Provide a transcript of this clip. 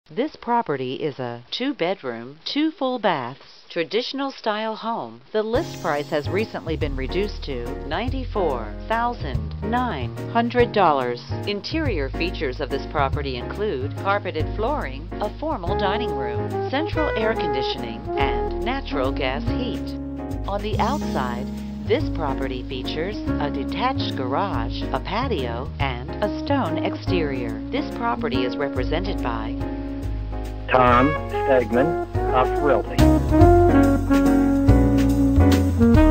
This property is a 2-bedroom, 2 full baths, traditional style home. The list price has recently been reduced to $94,900. Interior features of this property include carpeted flooring, a formal dining room, central air conditioning, and natural gas heat. On the outside, this property features a detached garage, a patio, and a stone exterior. This property is represented by Tom Stegman, HUFF Realty.